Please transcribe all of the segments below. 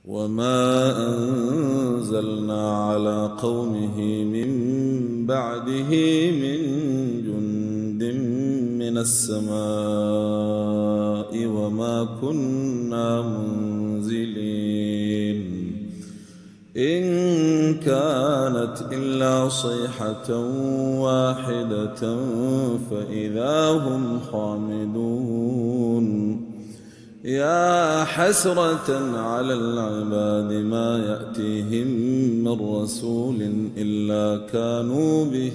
وما أنزلنا على قومه من بعده من جند من السماء وما كنا منزلين إن كانت إلا صيحة واحدة فإذا هم خامدون يا حسرة على العباد ما يأتيهم من رسول إلا كانوا به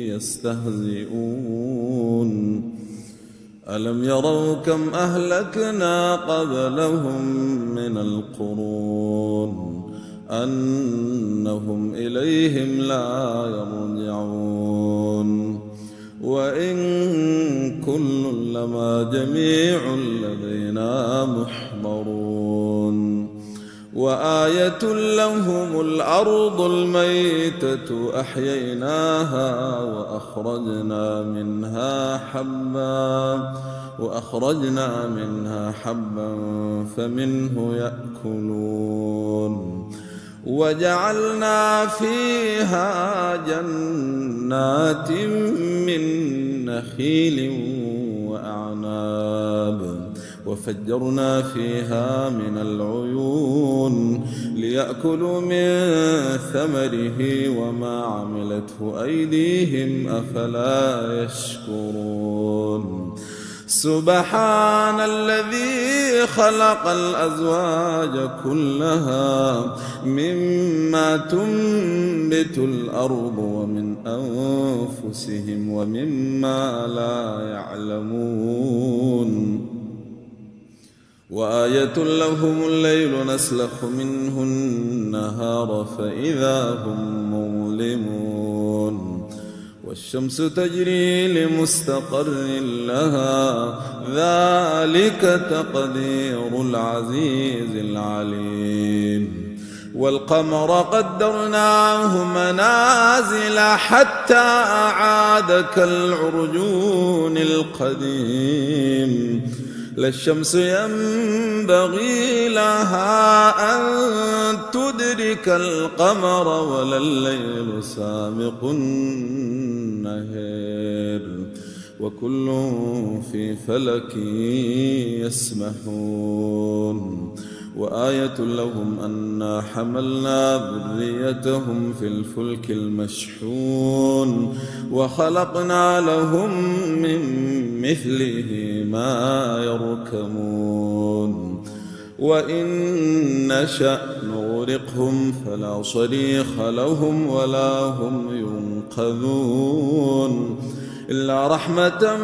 يستهزئون ألم يروا كم أهلكنا قبلهم من القرون أنهم إليهم لا يرجعون وإن كل لما جميع لدينا محضرون وآية لهم الأرض الميتة أحييناها وأخرجنا منها حبا فمنه يأكلون وجعلنا فيها جنات من نخيل وأعناب وفجرنا فيها من العيون ليأكلوا من ثمره وما عملته أيديهم أفلا يشكرون سبحان الذي خلق الأزواج كلها مما تنبت الأرض ومن أنفسهم ومما لا يعلمون وآية لهم الليل نسلخ منه النهار فإذا هم مظلمون والشمس تجري لمستقر لها ذلك تقدير العزيز العليم والقمر قدرناه منازل حتى عاد كالعرجون القديم لا الشمس ينبغي لها أن تدرك القمر ولا الليل سابق النهار وكل في فلك يسبحون وآية لهم أنا حملنا ذريتهم في الفلك المشحون وخلقنا لهم من مثله ما يركبون وإن نشأ نغرقهم فلا صريخ لهم ولا هم ينقذون إلا رحمة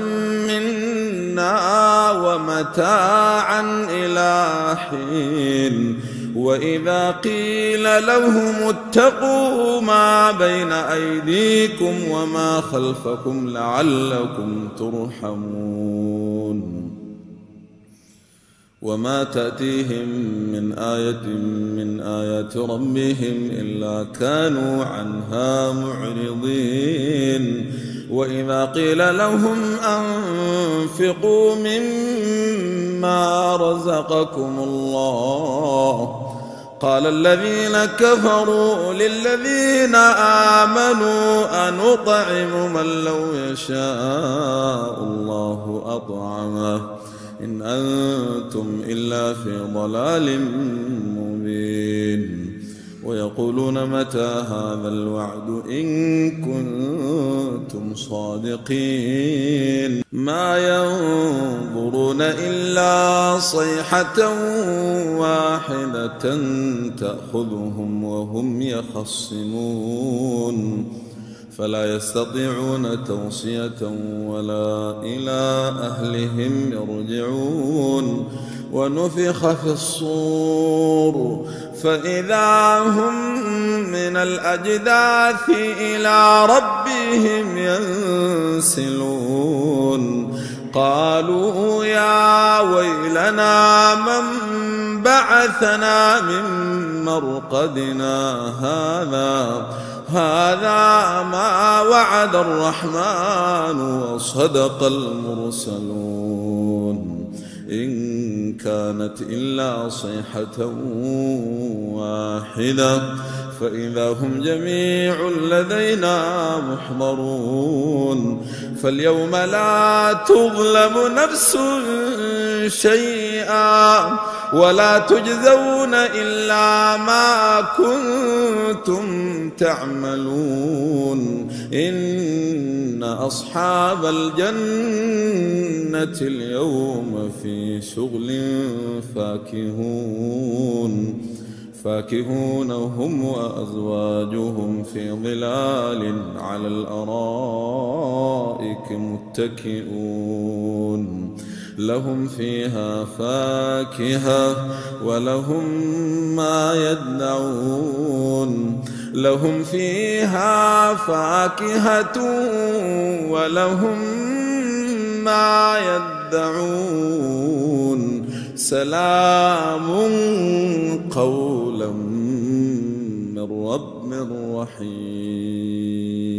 منا ومتاعا إلى حين وإذا قيل لهم اتقوا ما بين أيديكم وما خلفكم لعلكم ترحمون وما تأتيهم من آية من آيات ربهم إلا كانوا عنها معرضين وإذا قيل لهم أنفقوا مما رزقكم الله قال الذين كفروا للذين آمنوا أنطعم من لو يشاء الله أطعمه إن أنتم إلا في ضلال مبين ويقولون متى هذا الوعد إن كنتم صادقين ما ينظرون إلا صيحة واحدة تأخذهم وهم يخصمون فلا يستطيعون توصية ولا إلى أهلهم يرجعون ونفخ في الصور فإذا هم من الأجداث إلى ربهم ينسلون قالوا يا ويلنا من بعثنا من مرقدنا هذا ما وعد الرحمن وصدق المرسلون إن كانت إلا صيحة واحدة فإذا هم جميع لدينا محضرون فاليوم لا تظلم نفس شيئا ولا تجزون إلا ما كنتم تعملون إن أصحاب الجنة اليوم في شغل فاكهون هم وأزواجهم في ظلال على الأرائك متكئون لهم فيها فاكهة ولهم ما يدعون لهم فيها فاكهة ولهم ما يدعون سلام قولا من رب رحيم.